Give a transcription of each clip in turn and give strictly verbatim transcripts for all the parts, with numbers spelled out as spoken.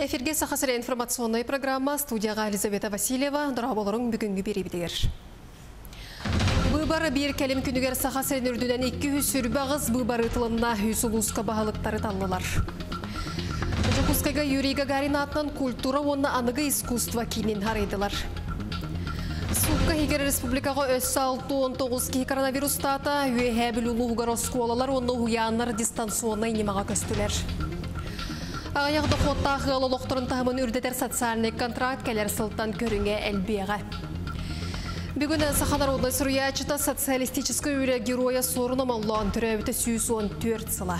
Эфирге сақасыры информационной программа студияға Елизавета Васильева дұраболырың бүгінгі беребедер. Бұбары бір кәлім күнігер сақасырын үрдінен екі жүз сүрбағыз бұбары тылында үсілуысқа бағалықтары талылар. Жокускайга Юрий Гагарин атынан культура онына анығы искусства кейінен харайдылар. Суққа егер республикаға өссі алты он тоғыз кей коронавирус тата үйе әбіл ұлығығар оскуалалар оны ұянар дистанционна инемаға көстілер. Ағаяқты қоттағы олықтырын тағымын үрдетер социальный контракт кәлер сылттан көріңе әлбеға. Бүгін Сахадар Одной Сурьячыта социалистическая үйрі героя сорыным Аллан түрәуіті сүйіс он төрт сыла.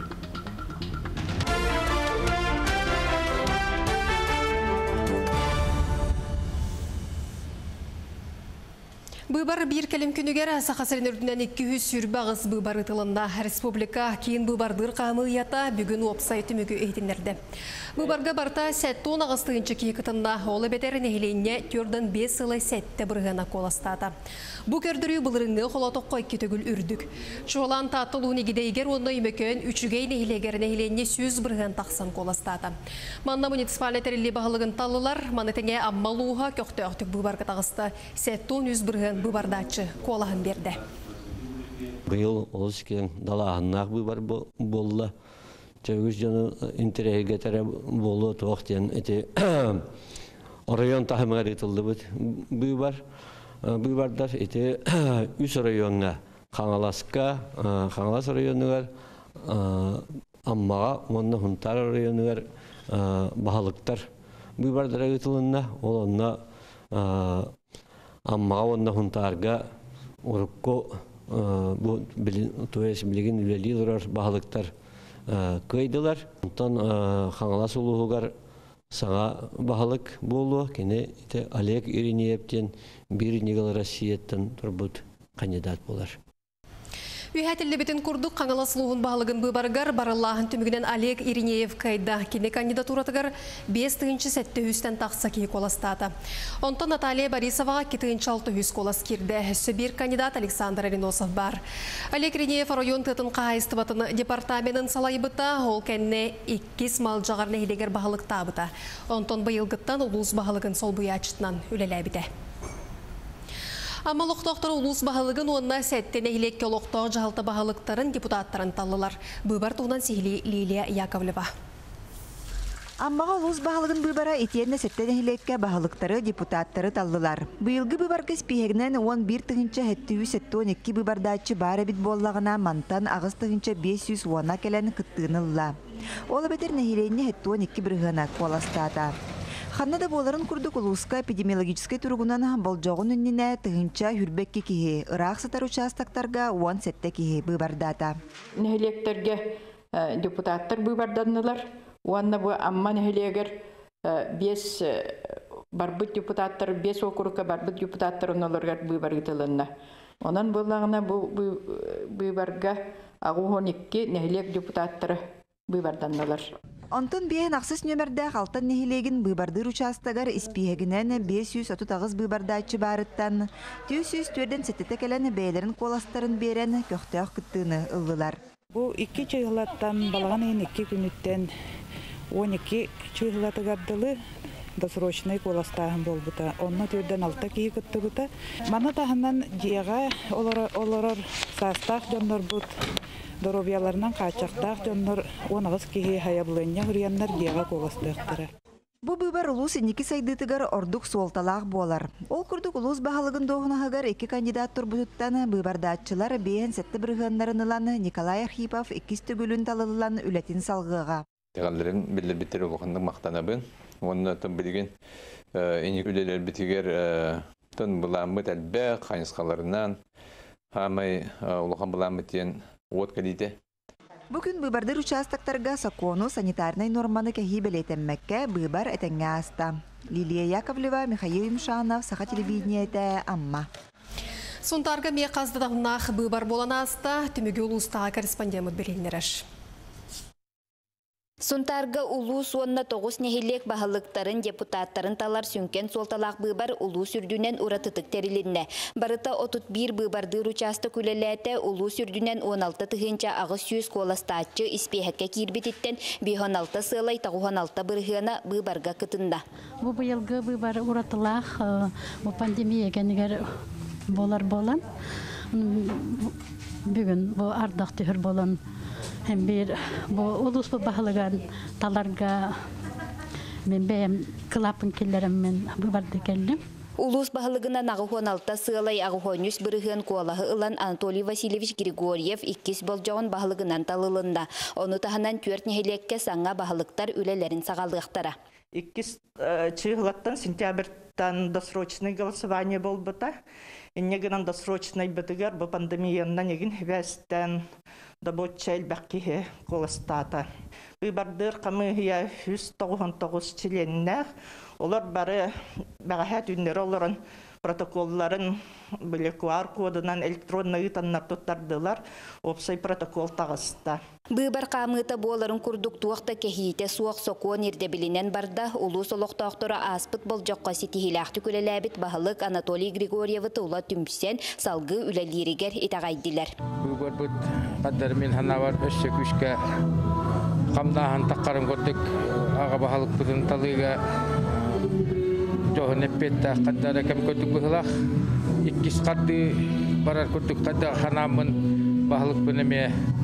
Бұбар бір кәлім күнігер сақасырын үрдінен екі жүз сүрбағыз бұбар ұтылында республика кейін бұбардыр қамылията бүгін опсайты мүгі ейтіндерді. Бұбарға барта сәтті он ағыстығыншы кейкітінде олы бәдерін әйленне түрдің бес сылы сәтті бірғана қоластады. Бұ көрдірі бұлырыңы қолатоққа кетігіл үрдік. Шолан татыл унегідейгер оны өмекен үшігей нәйлегерін әйленне сөз бірған тақсан қоластады. Манна муниципалитерлі бағылығын талылар, манытыңе аммалуға көқті өқтік бұбарға тағысты сәтті он үз бірған бұбардачы қолағын берді. Бұйыл олыскен далағыннақ бұбар болы. Чөгіз жаны интереге тәрі болы тоқтен әте район тахымға етілді бұйбар. Бұйбардар әте үш районға Қаңаласқа, Қаңалас районығар, Аммаға, онына Хунтар районығар бағалықтар. Бұйбардар әгітілінна, ол онына Аммаға, онына Хунтарға ұрыққа білген үлелі ұрар бағалықтар көйділер. Онтан Қаңалас ұлығығар саңа бағалық болу, кені Олег Иринеевтен бір негал Россияттан тұрбыт кандидат болар. Үйәтілі бетін күрдік Қаңалас ұлығын бағылығын бұбарғар бараллағын түмігінен Олег Иринеев кайда. Кені кандидатуратығар бес тығыншы сәтті үстен тақса кей қоластады. Онтан Наталья Борисоваға кетігінші алты үз қолас керді. Сөбір кандидат Александр Риносов бар. Олег Иринеев район тұтын қағайыстыбатын департаментін салайбыта, ол кәнне иккес мал жағарны елегер бағылық табыта. Онтан бұйылғыттан ұлыс бағылығын сол бұячытынан үлеләбіде. Амал оқтоқтары ұлыс бағылығын онына сәттен әйлекке олықтау жағалты бағылықтарын депутаттарын талылар. Бұбар туғынан сейлі Лилия Яковлева. Аммаға ұлыс бағылығын бұбара етенне сәттен әйлекке бағылықтары депутаттары талылар. Бұйылғы бұбарғы спейгінен он бір тығынша әтті үз әтті он екі бұбардачы бары бит боллағына мантан ағыз тығынша бес жүз уана кәләні қыттығынылла. Олы бәтер нәхиленне әтті он екі бірғана қоластады. Ханнада боларын күрдік ұлысқа эпидемиологическай тұрғынан болжағын үнніне тұғынша хүрбекке кеге, ұрақ сатар участақтарға он сәтті кеге бұбардата. Нәхилектерге депутаттар бұбарданылар. Уанна бұ амма нәхилегер бес барбыт депутаттар, бес округка барбыт депутаттар оналарға бұбарғытылынна. Онан болағына бұбарға ағу он екі нәхилек депутаттары бұбарданылар. Онтон бейін ақсыз нөмірді қалтан нехилеген бұйбардыр участагар испиегінен бес жүз отыз тоғыз бұйбардачы барыттан, жүз төрден сәттеті кәләні бәйлерін қоластарын берен көқтеуқ күттіні ұлылар. Бұл екі чайғылаттан балаған ең екі күніттен он екі чайғылаты ғардылы досрочный қоластағын бол бұта. Онна төрден алта кейі күтті бұта. Мана тағынан жеға оларар састақ жонлар бұт. Доробияларынан қачақтақ жонлар он ағыз кейі хаябылыня ғыриянлар жеға қоластықтыры. Бұ бұбар ұлыс инекі сайдытығар ордық суолталақ болар. Ол күрдік ұлыс бағалығын доғынағығар екі кандидат тұрбұтыттаны бұбардатчылар бейін сәтті бірғанларыныланы Николай Архипов екіс түгілін талылылан үләтін салғыға. Теғаларын білдер біттері бұқындың мақтанабын. Оны тұн білген енек үлелер бітігер тұн бұламыт әлбә қайнысқаларынан хамай ұлыған бұламыттен от кәдейді. Бүгін бұбардар участақтарға сакону санитарный норманы кәхи білетенмәкке бұбар әтәңе аста. Лилия Яковлева, Михаил Имшанов, Саха телевидениеті Амма. Сонтарға ме қаздыдағынақ бұбар болана аста түмігі ұлыстаға корреспондемет білінеріш. Сунтарга улус онна тоғыз нехилек бахалыктарын депутаттарын талар сүнкен солталақ быбар улус үрдүнен уратытык терилинне. Барыта отут бир быбардыр участы күлеләте улус үрдүнен он алты тыгынча агыс сүйіз коластатчы испехекке кирбититтен бихон алты сылай тағухан алты бырғына быбарга кытында. Бу быйылгы быбар уратылах, бу пандемия кенигер болар болан. Бүгін бу ардақ түхір болан. Hem bir bu ulus bu bahlıgan talarga men beyim kılapın killerim men bu barda geldim. Улус бахылыгына нағухон алта сылай ағухонюс бұрығын қолағы ылан Анатолий Васильевич Григорьев иккис болжауын бахылыгынан талылында. Оны таханан төрт нехелекке саңа бахылыктар үлелерін сағалдықтара. иккис чыгылаттан сентябрьтан досрочный голосование бол бұта. Иннегінен досрочный бітігер бұл пандемиянна негін хвестен добоча элбәккихе колыстата. Быбардыр қамы хия жүз тоғыз тоғыз чиленнәр. Олар бары бәғәхәт үннері оларын протоколларын біле ку ар кодынан электронный таннар тұттардылар. Опсай протокол тағыста. Быбар қамыта боларын күрдік туақта кехейте суақ соқуын ерде білінен барда улус олықтақтыра аспыт бол жоққа сетихилақты күлеләбіт бағылық Анатолий Григорьевы тұла түмсен салғы үлелерігер итағайдилер. Быбар бұд қаддарымен ханавар өші күшке қамдахан таққарым көрдік аға бағылық бұдың талыға жоғын әппетті қаддара кәм көрдік бұғылақ. Иккис қадды барар көрдік қадда ханамын бағылық бұнеме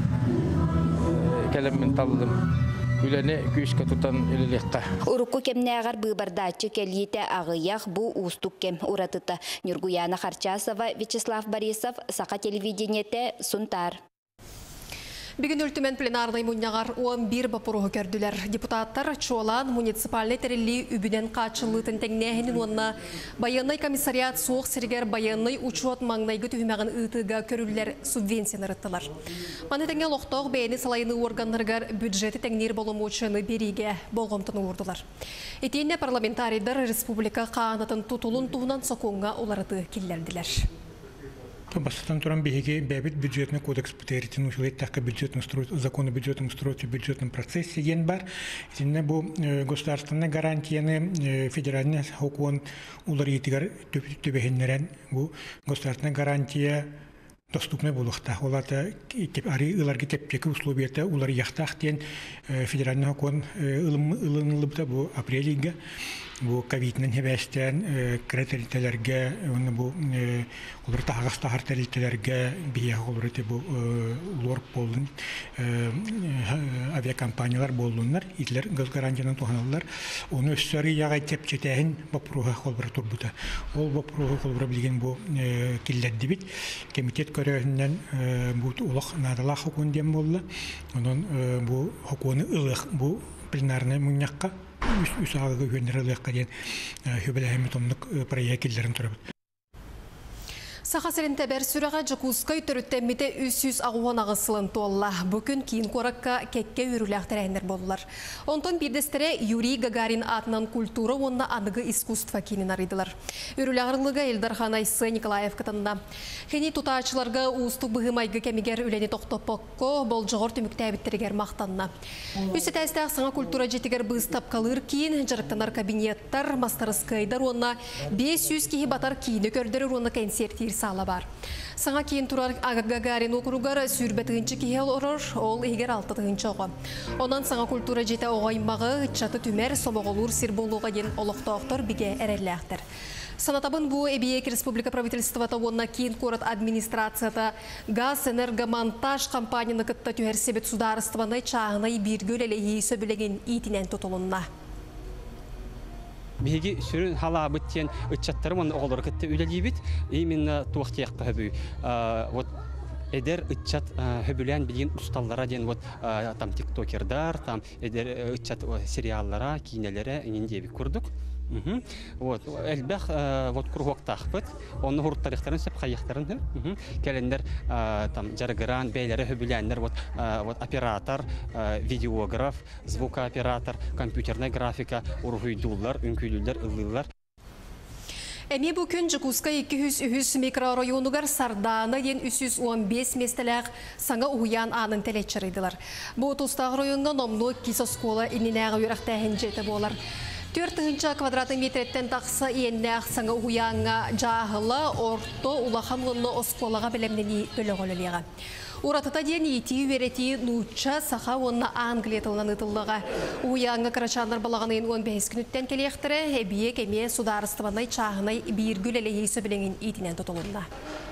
кәлеммен талдым. Үләне күшке тұтан үлілеққа. Урукку кемнәғар быбардачы кәлейті ағыяқ бұ ұстық кем ұратыта. Нюргуяна Харчасова, Вячеслав Борисов, Сақа телевидениеті, Сунтар. Бүгін өлтімен пленарный мұннағар он бір бапыруғы көрділер. Депутаттар Чолан муниципальный тәрелі үбінен қачылытын тәңнәхінің онына баяннай комиссариат соқ сіргер баяннай учет маңнайғы түймәғін ұтыға көрілер субвенцияны рыттылар. Маны тәңе лоқтоқ бәйіні салайыны органларғар бюджеті тәңнер болымы учыны береге болғымтыны ордылар. Етейіне парламентарийдар республика қағанатын тұтылын туғынан соқуңға оларыды келлерділер. Бастан туран беги бәбит бюджетный кодекс путеритин ушылайт такка бюджетный устройство, закон о бюджетном устройстве, бюджетном процессе ен бар. Итинне бу государственный гарантияны федеральный хокуон улар етигар төбехеннерен бу государственная гарантия доступны булықта. Оларда ари ыларги теппеки условията улар яхтах тен федеральный хокуон ылынылыбыта бу апрелига. Bu ковиднен хебестен кредитлерге, bu оларда ағыстағар тәрелтелерге бия оларда bu лор болын авиакомпаниялар болынлар, итлер газ гарантияны туғаналар. Оны өссәрі яғай тепчетәйін бапыруға қолбыра тұрбыта. Ол бапыруға қолбыра білген bu келлерді бит. Комитет көрігінен bu олық надалақ хокунден болды. Onun bu хокуны ылық bu пленарный мұннаққа үс ағығы өндіріліққа ден хөбілі томдық проектлерін тұрабыд. Сақасырын тәбәр сүраға жүкузқай түріттәмметі үс жүз ағуан ағысылын толла. Бүкін кейін қораққа кәкке өріләқтір әйіндер болылар. Онтон бірдестері Юрий Гагарин атынан культура онына анығы искусства кейінен арыдылар. Өріләғырлыға Элдархан Айсы Николаев кытында. Хені тұтаачыларға ұстық бұғымайғы кәмегер үләне тоқтопықко бол жоғыр түмікті әбіттерігер мақтанна. Үсі тәстәқ саңа культура жетігер бұстап қалыр кейін жарықтанар кабинеттар, мастарысқайдар онына бес жүз кейі батар кейіні көрдірір онына концертер сала бар. Саңа кейін тұрар Гагарин округар сүрбетігінші кейел орыр, ол егер алтытығыншы оғы. Онан саңа культура жете оғаймағы чаты түмер собоғылыр сирболуға ген олықтауқтар біге әрелләқтір. Санатабын бұ Эбиек Республика правительствата онна кейін корат администрацията газ энергомонтаж компанияны кытта түхерсебет сударыстываны чағынай биргөл әлейі сөбілеген итінен тұтылынна. Беги сүрін хала бүттен үтчаттарым оны оғылыр кітті үлелейбіт, именно туақтияқ қабы. Вот эдер үтчат хөбілен білген ұсталлара ден вот там тиктокердар, там эдер үтчат сериаллара, кейнелері инендебі көрдік. Вот элбэх вот кругоктах бит, оны хурттарыктарын сеп хайяктарын келендер там жаргыран бейлери хөбүләннәр вот вот оператор, видеограф, звукооператор, компьютерная графика, ургуйдуллар, үнкүлүлләр, ыллылар. Әме бұл күн Жукуска екі жүз үш микрорайонугар Сарданы ен үч жүз он беш местеләг саңа уян анын тәлетчірейділар. Бұл тұстағы районға номлы кисоскола ининәғы үйрақтәйін жеті болар. төрт квадрат метреттен тақсы еннәқ саңа уянға жағылы орто улаханлыны осколаға білемнені бөлі ғолылыға. Уратыта ден еті вереті нуча саха онна Англиятылынан ұтылыға. Уянға қарачанлар балағанын он бес күніттен келектірі, әбие кеме сударыстыванай чағынай бір гүлелі есі біленген етінен тұтылында.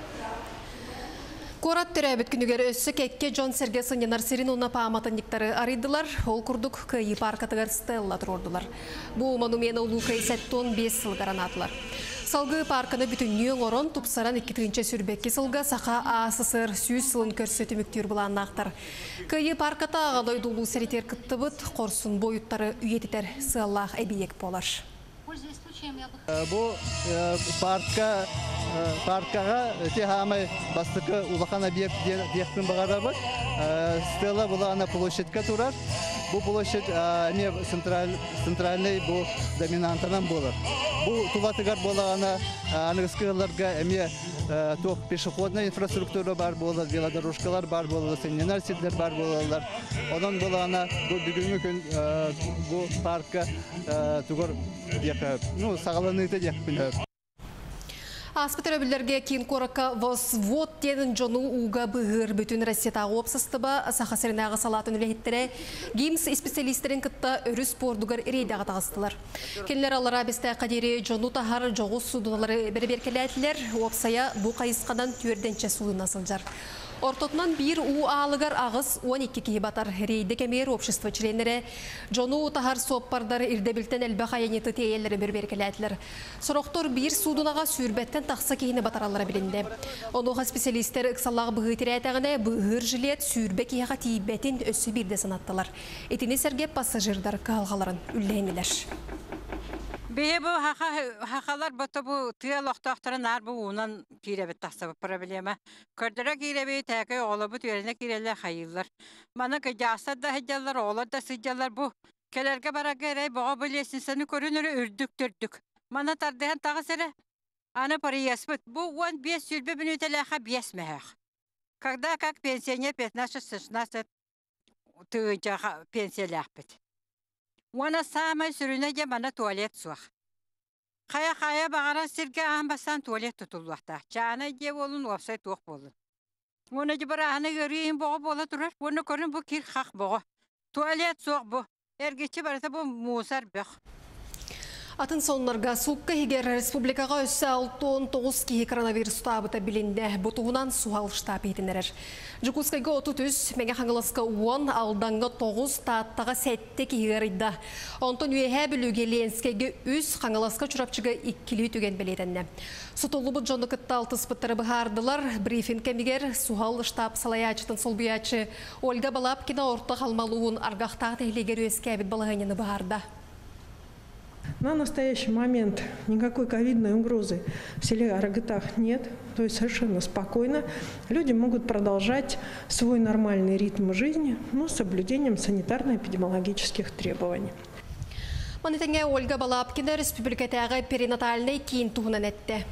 Корат түрәбіт күнігер өссі кәкке Джон Серге сыненар сирин онна пааматындықтары арыдылар, ол күрдік күйі паркатығар стелла тұрордылар. Бұл монумені ұлу кәйсәттон бес сылғаран атылар. Салғы парканы бүтіннен орын тұпсаран иккетінші сүрбекке сылға сақа асысыр сүйіз сылын көрсеті мүктер бұлан ақтар. Күйі парката ағалай дұлу сәритер күтті бұд, қорсын бойыттары үйетітер сыллақ әбиек болар. Бұл паркка паркаға те хамай бастықы улахан объект дияқпен бағара бұд. Стелла бұлағына площадька тұрар. Бұл площадь центральный бұл доминантынан болар. Бұл тулатығар болағына анығысқыларға әме тоқ пешеходная инфраструктура бар болады, велодорожкалар бар болады, сененар сетлер бар болалар. Онан болағына бұл бүгінгі күн бұл паркка тұғыр сағаланыйты дияқпен. Аспытыр өбілерге кейін қорыққа возвод тенін жону уға бұғыр бүтін Россиятағы опсыстыба сақасырынағы салатын үлехеттері гимс специалистерін күтті өрі спордығыр рейдағы тағыстылар. Келілер алыра бесті қадері жону тахар жоғыз судыналары бір-беркелі әтілер опсая бұл қайысқадан түрденче суын асылжар. Ортотынан бір у алығар ағыз он екі кейі батар рейді кәмер общество членері жону тахар соппардар ирдебілтен әлбі қайаниты тейелері бір-беркелі әтілер. Сұрақтор бір судынаға сүрбеттен тақсы кейіні батаралары білінді. Онуға специалистер ұқсалағы бұғы тірәтәғіне бұғыр жилет сүрбе кейіға тейбетін өсі бірде санаттылар. Етіне сәргеп пассажирдар қалғаларын үлләйнелер. Бе бұл хақалар бұты бұл түйел оқтақтарын ар бұл ұнан кейребет тақсабы проблема. Көрдірі кейребет тәкі оғы бұт өріне кейрелі қайылар. Маны кәжастар да хеджалар, оғылар да сыджалар бұл. Келерге бара керей бұға бұл есінсіні көрінірі үрдік-түрдік. Маны тардыған тағы сәрі аны парияс бұт. Бұл он бес сүрбе бүн өтеліға бес мәхәқ. Когда как пенсионер пятнадцать-шестнадцать түйіжаға пенсиялақ бұт. Уана самай сүріне де мана туалет суақ. Қая-қая бағара сірге ағын туалет тұтылуақта. Чағына де болын, опсай туақ болын. Оны де бір ағыны көрейін бұғы бола тұрар. Оны көрін бұл кер қақ бұғы. Туалет суақ бұл. Әргетші барыта бұл мусар бұқ. Атын сонларға суққа егер республикаға өсі алты он тоғыз кейі коронавирус табыта білінді бұтуғынан суғал штаб етінерер. Жукускайға отыз үш, мәңе қаңылысқа он, алданғы тоғыз таттаға сәтті кейгерді. Онтын үйе білуге ленскеге үз қаңылысқа чұрапчыға иккілі түген білетінді. Сұтылы бұд жоны күтті алтыс бұттары бұғардылар. Брифинг кәмігер суғал штаб салаячытын сол бұячы Ольга Балапкина орта қалмалуын арғақтағы тәйлегер өске әбіт балағанені бұғарды. На настоящий момент никакой ковидной угрозы в селе Арагатах нет, то есть совершенно спокойно. Люди могут продолжать свой нормальный ритм жизни, но с соблюдением санитарно-эпидемиологических требований. Манетенге Ольга Балапкина республикатағы перинатальный кейін туғынан әтті.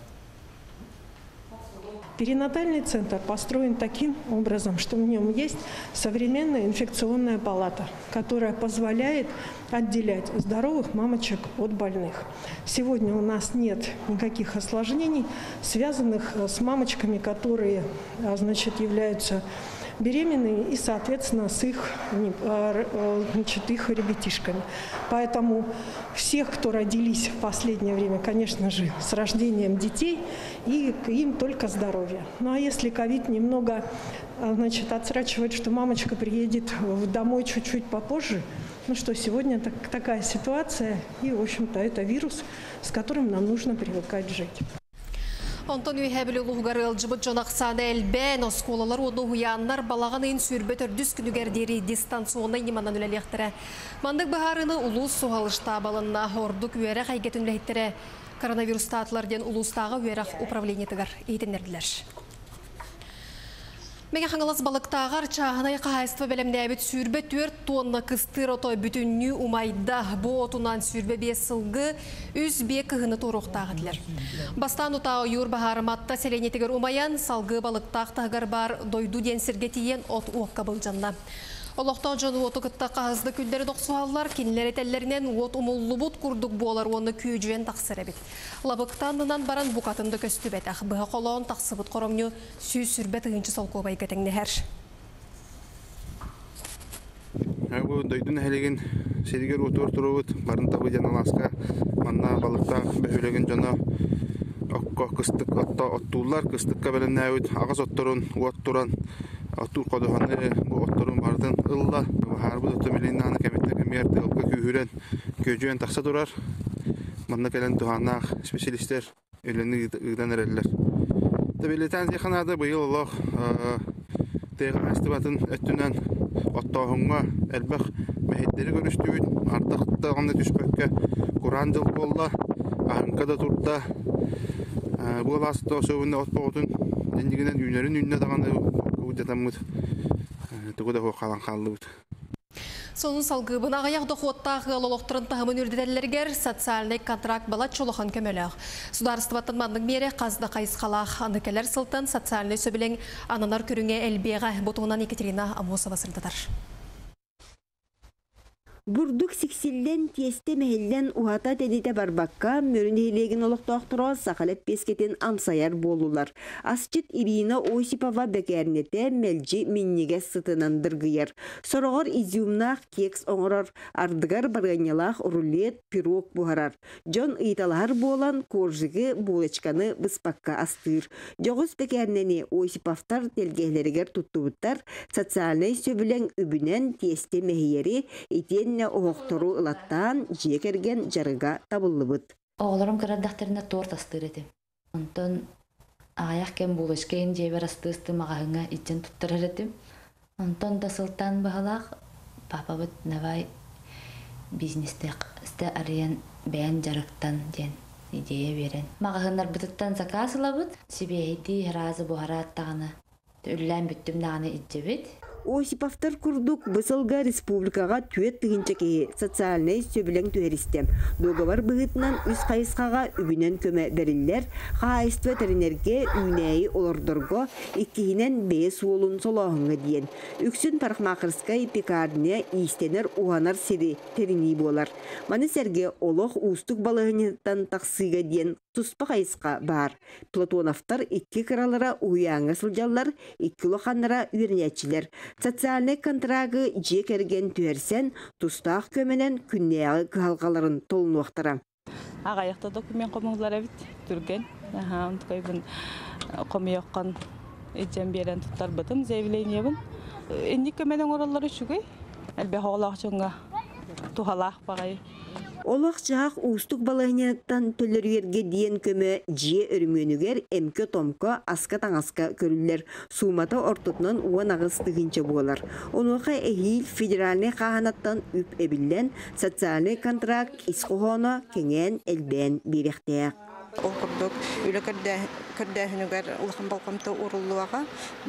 Перинатальный центр построен таким образом, что в нем есть современная инфекционная палата, которая позволяет отделять здоровых мамочек от больных. Сегодня у нас нет никаких осложнений, связанных с мамочками, которые, значит, являются беременными и, соответственно, с их, значит, их ребятишками. Поэтому всех, кто родились в последнее время, конечно же, с рождением детей, и им только здоровье. Ну а если ковид немного, значит, отсрачивает, что мамочка приедет домой чуть-чуть попозже, ну что, сегодня так, такая ситуация, и, в общем-то, это вирус, с которым нам нужно привыкать жить. Онтон үйәбілі ұлғығар ұлжыбыт jonaqsаны әлбән осколалар оны ұянлар балағанын сүрбет өрдіс күнігердері дистанционы неманан үләлектірі. Мандық бұхарыны ұлыс суғалышта балынна ордық үйәрі қайгетін үләйттірі. Коронавирус татыларден ұлыстағы үйәрі управлениетігір ейтіндерділер. Меге хаңалас балықтағар чағынай қағайстыва бәлемдәбет сүрбе төрт тонна кыстыр отой бүтінні умайда бұ отунан сүрбе бес сылғы үз бе кығыны торуқтағы ділер. Бастан ұтағы юр бағарыматта селенетігер умаян салғы балықтақтағар бар дойду денсірге тиен от уаққа бұлжанна. Олықтан жоны оты күтті қағызды күлдері доқсуалар, кенілер етелерінен от умуллы бұд күрдік болар оны күйджуен тақсыр әбет. Лабықтанынан баран бұқатынды көсті бәт ақ бұға қолауын тақсы бұд қоромны сүй сүрбет ұғыншы сол көбай көтіңді әр. Бұл дойдың әлеген селігер отыр тұруыд, барын табы жаналасқа, манна балықта бәхөлеген жана оққа қыстық оттулар, қыстыққа бәлін әуіт, ағыз оттырын, оттырын, Аттур қодығаны бұл оттырын бардың ұлла, harbu da tömelin nana kemetne kemiyerde ılka kühüren köcüyen taksa durar. Manna kelen tuhanaq spesialistler öleni ıgdan ererler. Tabeletan ziyanada bu yıl Allah teğen istibatın öttünen ottağınga elbaq mehitleri görüştüğün artıq dağında düşbökke Kur'an dıl bolla ahınka da turda bu alasıda sövünde otboğutun dendiginen günlerin ününe dağında udatamıd tuğda hoqalan qallıbıd. Сонун салгыбын ағаяқ доқуаттағы олоқтырын тағымын үрдетелергер социальный контракт балат чолохан көмеліғ. Сударыстываттың мандың мере қазды қайысқалақ аныкелер сылтын социальный сөбілің ананар көріңе әлбеға бұтуынан Екатерина Амосова сырдыдар. Бурдук сиксиллен тесте мехеллен ухата тедите барбакка мөрүнейлеген олоқтоқтыра сақалеп бескетен амсаяр болулар. Асчит Ирина Осипова бекернете мелжи минниге сытынандыргыяр. Сорогор изюмнах кекс оңорор, ардыгар барганялах рулет, пирог бухарар. Жон ыйталар болан коржыгы булочканы быспакка астыр. Жогус бекернене Осиповтар телгейлеригер туттубуттар социальный сөбілен үбінен тесте мехейери итен оғықтыру ылаттан жекерген жарыға табылыбыд. Оғыларым кыраддақтарына торт астыр еdim. Онтон аяқ кен булышкен жебер асты-асты мағағыңа итчен тұттырар едім. Онтон да сылтан бағалақ папа бұд навай бизнесте істі ариян бәйін жарықтан ден идея берен. Мағағынар бұдыттан заказ ылабыд. Сибейді разы бұхараттағаны үллән бүттім дағаны итчебет. Осиповтар курдук бысылга республикага түйет тыгынчаки социальный сөбілен түйеристем. Договор бұғытынан үз қайысқаға үбінен көмі берілер, қайысты теринерге үйнәйі олордорго иккihinen бес олын солағыңы дейін. Үксін парқмақырскай пекарне истенер уғанар сири терини болар. Маны сәрге олық устук балығынеттан тақсыға дейін туспа қайысқа бар. Платоновтар икки кыралара уяңы сылжалар, икки лоханнара үйренетчілер. Социальный контрагы жекерген түйерсен, тустақ көменен күннеяғы кығалғаларын толын уақтыра. Ағаяқта документ қомыңызлар әбіт түрген. Онтықайбын қомияққан еджен берен тұттар бұдым, заявление бұн. Энди көменен оралары шүгей, әлбе хоғалақ жоңға тухалақ бағай. Олақ жағақ ұстық балағынеттан төлерерге дейін көмі жие өрмөнігер әмкі томқа асқа таңасқа көрілер. Сумата ортытынан уан ағыстығынча болар. Онуға әйіл федеральный қағанаттан үп әбілден социальный контракт исқоғына кеңен әлбән беректеяқ. Ол күрдік үлі күрдәхінігер ұлықын балқымты ұрылуаға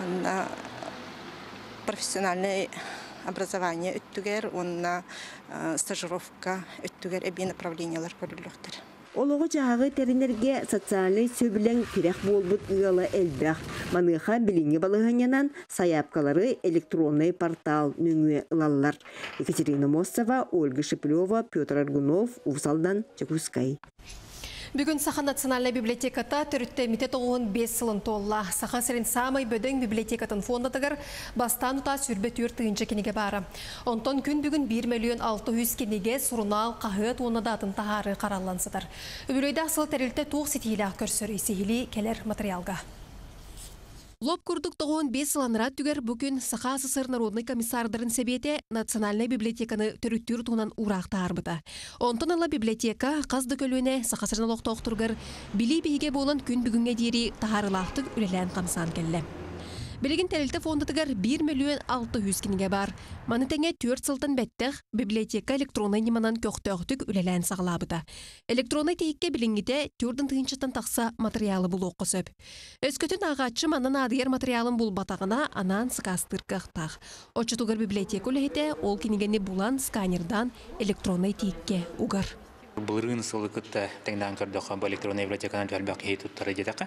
профессиональный образование өттүгер, онна стажировка өттүгер әбей направлениялар көріліктір. Олығы жағағы теринерге социальный сөбілен керек болбыт ұялы әлбәқ. Маныға біліңі балығанянан саяпкалары электронный портал нүңі ұлалар. Екатерина Мосова, Ольга Шепелева, Петр Аргунов, Усалдан, Чекускай. Бүгін Саха национальный библиотеката түрітті мете тоғын бес сылын толла. Саха сәрін самай бөдің библиотекатын фондатығыр бастан ұта сүрбе түр түйінші кенеге бары. Онтон күн бүгін бір миллион алты жүз кенеге сұрынал қағыт оны датын тағары қаралансыдар. Үбілейді ақсыл тәрілті тоқ сетейлі көрсір есейлі келер материалға. Лоб күрдік тоғын бес сыланыра түгер бүгін Саха СССР Народный комиссардарын себете национальный библиотеканы түріттүр туынан урақта арбыта. Онтан ала библиотека қазды көлуіне Саха сырны лоқта оқтырғыр білі бейге болын күн бүгінге дейірі тағарылақтық үлелән қамсан келі. Билигин тәрелті фондатыгар бір миллион алты жүз киниге бар. Маны тәңе төрт сылтан бәттіг библиотека электронный неманан көқтөқтік үлелән сағылабыда. Электронный тейікке білінгіде төрдің тыгынчыстан тақса материалы бұл оқысып. Өскөтін ағатшы манан адыер материалын бұл батағына анан скастыр қықтақ. Очытугар библиотека үлехете ол кинигені булан сканердан электронный тейікке угар. Бұлырын сылы күтті тәңден көрдіқ бұл электронный библиотеканан төлбәк ей тұттары дедіқі.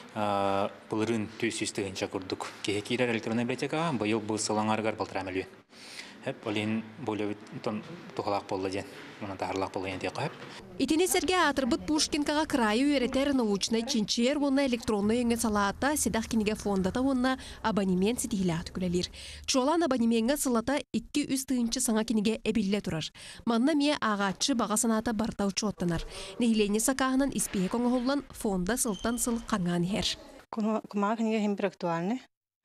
Бұлырын төс үстігінші көрдік. Кеге кейлер электронный библиотекаға бұйыл бұл сылаңарғар бұлтыра мөлуен. Хеп, олин болы тұғылақ болы ден. Мұны тағырлақ болы енде қап. Итini серге атырбыт Пушкинкаға краю үйретер научный чинчер онна электронный өңе салата седақ кенеге фондата онна абонемент сетихилі күлелер. Чолан абонементға сылата икки үз тыынчы саңа кенеге әбілі тұрар. Манна мие ағатшы баға саната бартаучы оттанар. Нехилене сақағынан испеге коңы холлан фонда сылтан сыл қаңған хер. Кумаға кенеге хем бір актуальны.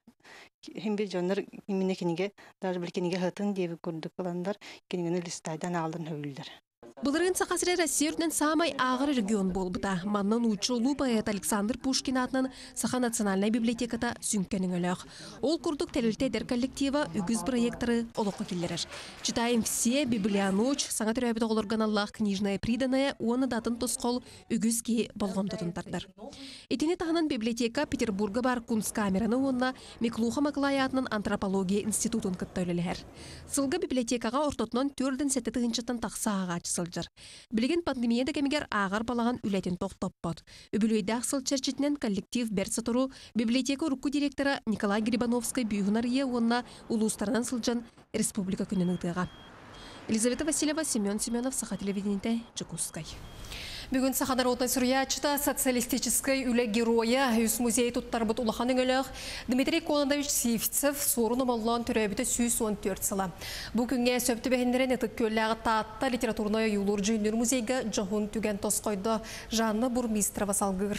Хем бір жондар именно кенеге, даже бір кенеге хатын деві көрдік қыландар, кенегені листайдан алдын өвілдер. Бұлырын сақасыры Россияден самай ағыр регион болбыда. Маннан учулу поэт Александр Пушкин атынан Саха национальная библиотеката сүнкенің өліғ. Ол күрдік тәлілтедер коллектива үгіз проекторы олыққа келдерер. Читаем все библионоч, саңа түрәбіді олырған Аллах книжная приданная, оны датын тұсқол үгіз ке болғым тұтынтардар. Етіне тағынан библиотека Петербурга бар Кунсткамераны онына Миклуха Маклаятның антропология институтын күттәулілер. Сылғы библиотекаға ортотынан төрдің сәтті тығыншыттан тақса ағачы Білген пандемияда кемегер ағар балаған үләтен тоқтаппад. Үбілуйдақ сыл чәрчетінен коллектив Берсатуру библиотека рукку директора Николай Грибановскай бүйгінар е онна улустарынан сылжан республика күнін ұтыға. Елизавета Васильева, Семен Семенов, Саха телевидениеде, Чекускай. Бүгін Саха народной сурьячыта социалистической үлі героя үз музей тұттарбыт улаханың өліғ Дмитрий Конадович Сивцев сорын омаллан түрәбіті сүйс он төрт сыла. Бұл күнге сөпті бәхендерен етік көлләғы таатта литературная юлур жүйінер музейге жоғын түген тосқойды Жанна Бурмистрова салғыр.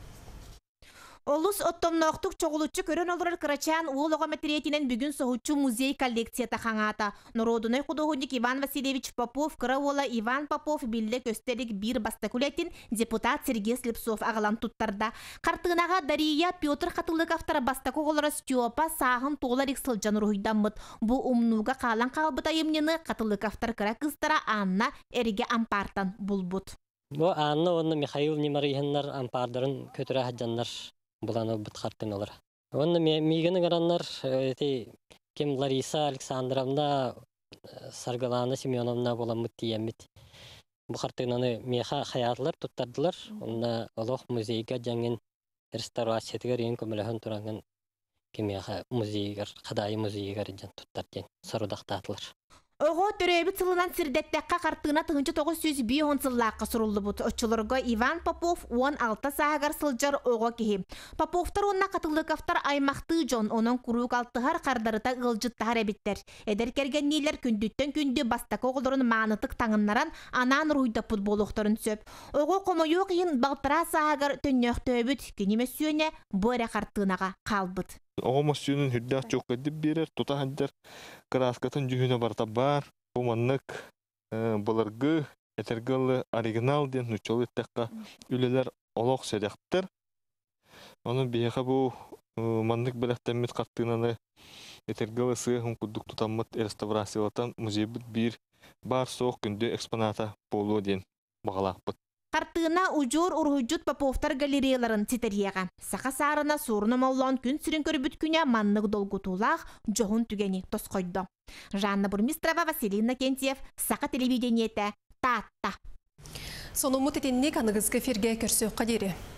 Олус оттомноқтық чоғылучы көрін олырыр Крачан уолога материетінен бүгін соғучу музей коллекцията қаңата. Народуной художник Иван Васильевич Попов, Крауола Иван Попов білді көстерік бір бастакулетін депутат Сергей Слепцов ағылан тұттарда. Қартығынаға Дария Петр Қатылық автора бастаку олары Степа сағын тоғылар ексілжан рухайдамыд. Бұ умнуға қалан қалбыта емнені Қатылық автор кіра кыстара Анна әрге ампартан бұлбұд. Бұ Анна оны Михаил Немарихиннар ампардарын көтірі хаджаннар. Бұланы бұт қартын олар. Оны мейгіні ғаранлар кем Лариса Александровна Саргалана Семеновна болан мұттиемет. Бұ қартығынаны меха хаятылар тұттардылар. Онына олық музейға жаңын реставрациятығар ең көміліғын тұраңын кемеха музейгар, қадайы музейгар жан тұттарден сарудақтатылар. Оғы төрөбіт сылынан сірдеттәққа қартығына тұғынчы тоғыз жүз бей он сыллаққа сұрылды бұд. Өтчілерге Иван Попов он алты сағығар сылжар оғы кеге. Поповтар онына қатылықафтар аймақты жон, оның күрік алтығар қардарыта ғылжыттағар әбіттер. Әдер керген нейлер күндіттен күнді бастақы оғылырын маңытық таңынларан анан рұйда футболуқтарын сөп. Оғы қомойу қиын балтыра сағығар төннөқті өбіт, кенеме сүйене бөре қартығынаға қалбыд. Оғымыз сүйінің хүрдәқ жоқ әдіп берер, тұта хандар краскатын жүхіне барта бар. Бұманнық бұлырғы, әтергілі оригинал ден нүчол еттәққа үлелер олық сөдәқтір. Оның бейеға бұл маннық біләқтәмет қаттығынаны әтергілі сығын күдік тұтамыт реставрациялатан музей бұд бір бар соқ күнді экспоната болу ден бағалақ бұд. Қартығына ұжур ұрғыжут Поповтар галереяларын титерияға. Сақа сарына сорыны маулан күн сүрін көрбіт күне маннық долгутулақ жоғын түгені тосқойды. Жанна Бурмистрова, Василина Кентьев, Сақа телевидениеті, Таатта. Соны мұт етеннек анығызғы ферге көрсі қадері.